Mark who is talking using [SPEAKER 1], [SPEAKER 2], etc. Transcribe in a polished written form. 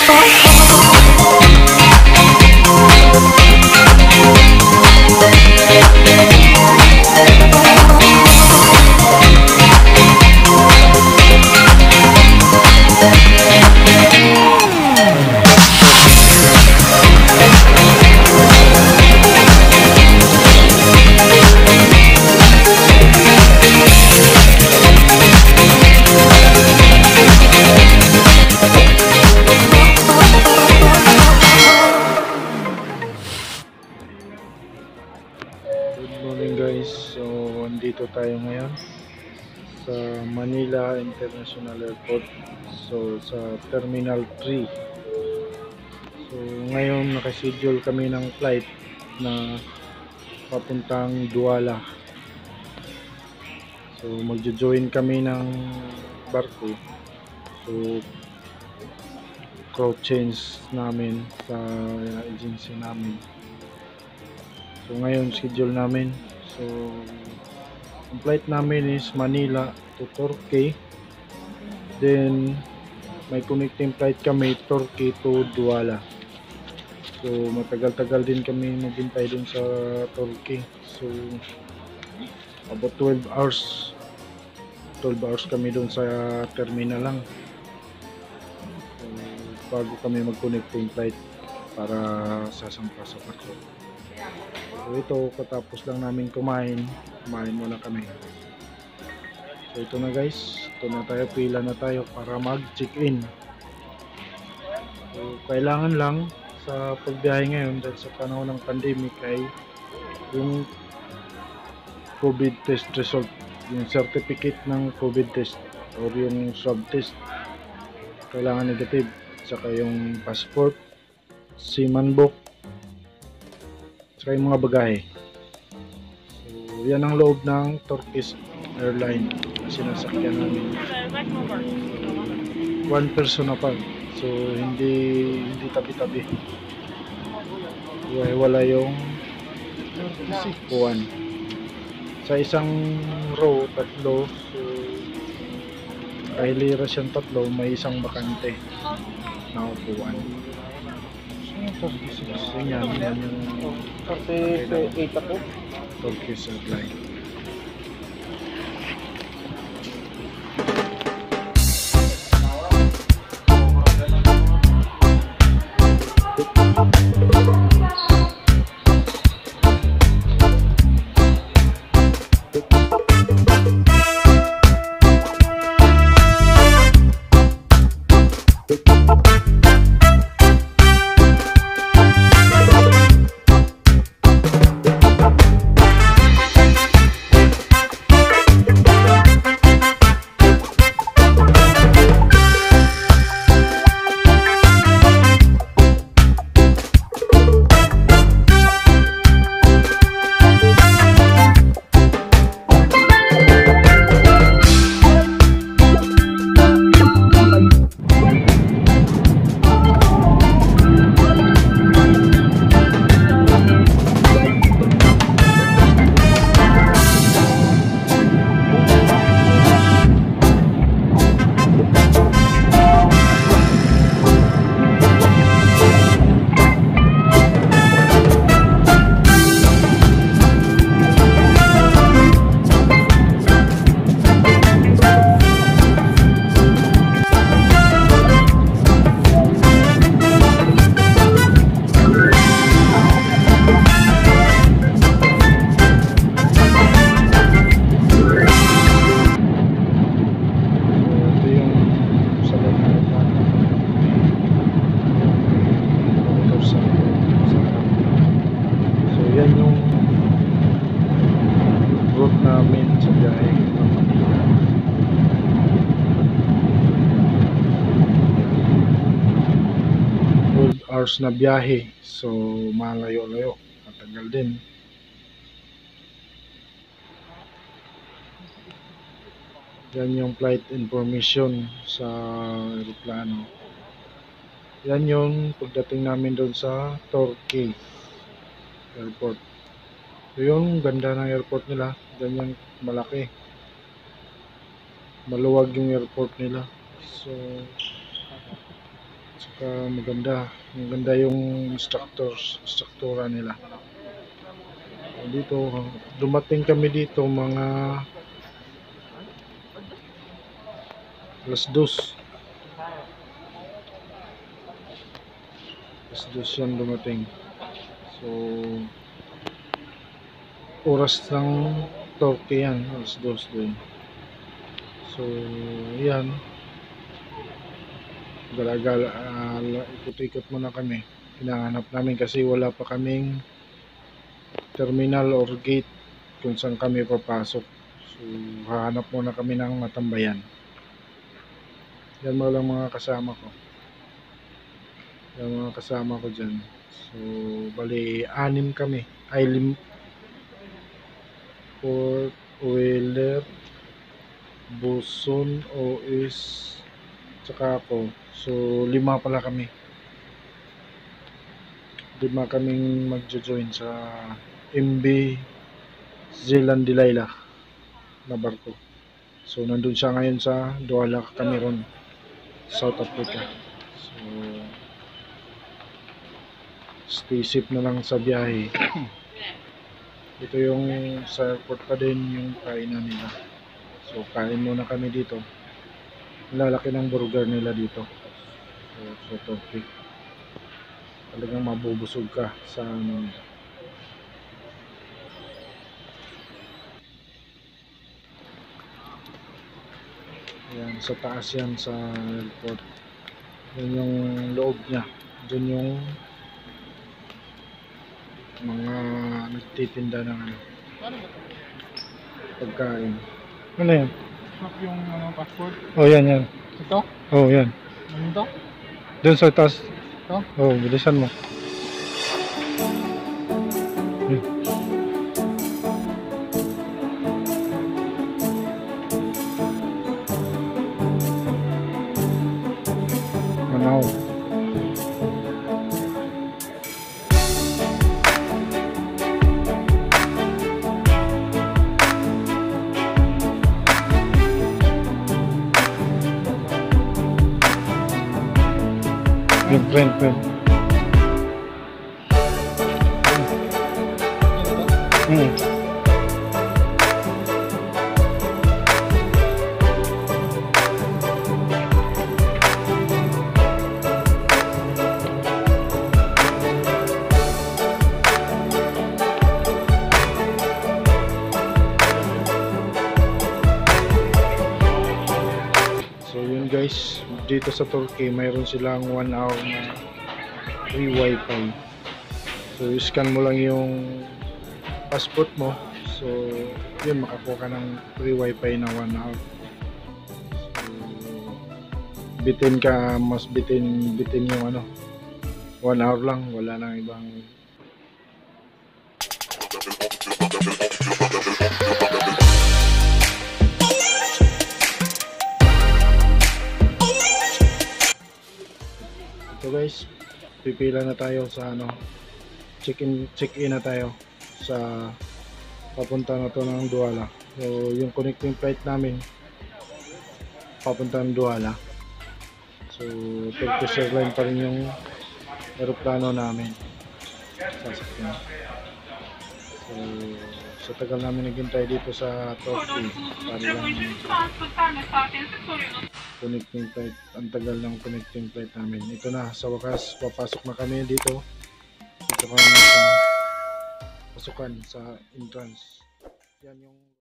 [SPEAKER 1] Dito tayo ngayon sa Manila International Airport, so sa Terminal 3. So ngayon nakaschedule kami ng flight na papuntang Douala. So magjo-join kami ng Barko. So crew change namin sa agency namin. So ngayon schedule namin, so ang flight namin is Manila to Turkey, then may connecting flight kami Turkey to Douala. So matagal-tagal din kami maghintay dun sa Turkey, so about 12 hours kami dun sa terminal lang, so, bago kami mag-connecting flight para sasampa sa Barko. So ito, katapos lang namin kumain muna kami. So ito na guys, ito na tayo, pila na tayo para mag-check-in. So kailangan lang sa pagbiyahe ngayon dahil sa panahon ng pandemic ay yung COVID test result, yung certificate ng COVID test or yung swab test, kailangan negative, saka yung passport, seaman book, saka yung mga bagahe. So yan ang loob ng Turkish airline na sinasakyan namin. One person na pa, so hindi tabi-tabi, wala yung upuan. Sa isang row, tatlo, so kahilira siyang tatlo, may isang bakante na upuan. So yan yung 48 ako. Turkish airline. Namin sa biyahe ng Manila. 12 hours na biyahe, so malayo-layo, matagal din. Yan yung flight information sa aeroplano. Yan yung pagdating namin doon sa Turkey airport. So yung ganda ng airport nila, ganyan malaki, maluwag yung airport nila. So Maganda yung struktura nila. Dito, dumating kami dito mga alas 2 yan dumating. So oras ng Turkey yan, alas 2 doon. So yan, gala-gala, ikot-ikot muna kami. Hinahanap namin kasi wala pa kaming terminal or gate kung saan kami papasok. So hahanap muna kami ng matambayan. Yan mo lang mga kasama ko. Yan mga kasama ko dyan. So bali 6 kami. Port, Wheeler, Buson, OS, tsaka ako. So 5 pala kami. 5 kaming magjo-join sa MB Zealand Delilah na barko. So nandun siya ngayon sa Douala, Cameroon, South Africa. So stay safe na lang sa biyahe. Ito yung sa airport pa din yung kainan nila. So kain muna kami dito. Lalaki ng burger nila dito. So Turkey. Talagang mabubusog ka sa ano. Yan, sa taas yan sa airport. Yan yung loob niya. Doon yung mga nagtitinda ng ano, pagkain. Ano yan?
[SPEAKER 2] Yung passport?
[SPEAKER 1] Oh, yan.
[SPEAKER 2] Ito?
[SPEAKER 1] Oh, yan.
[SPEAKER 2] Ano ito?
[SPEAKER 1] Doon sa taas.
[SPEAKER 2] Ito?
[SPEAKER 1] Oh, bilisan mo. Manaw. Yung friend. So yun guys, dito sa Turkey mayroon silang 1 hour na free wifi. So scan mo lang yung passport mo. So yun, makakuha ka ng free wifi na 1 hour. So bitin ka, mas bitin yung ano, 1 hour lang, wala nang ibang. So guys, pipila na tayo sa ano, check-in na tayo sa papunta na to ng Douala. So yung connecting flight namin papunta ng Douala. So Turkish Airline pa rin yung aeroplano namin sasakyan. So sa tagal namin naghintay dito sa Turkey para lang connecting flight, ang tagal ng connecting flight namin. Ito na, sa wakas papasok na kami dito. Ito kami sa pasukan sa entrance. Yan yung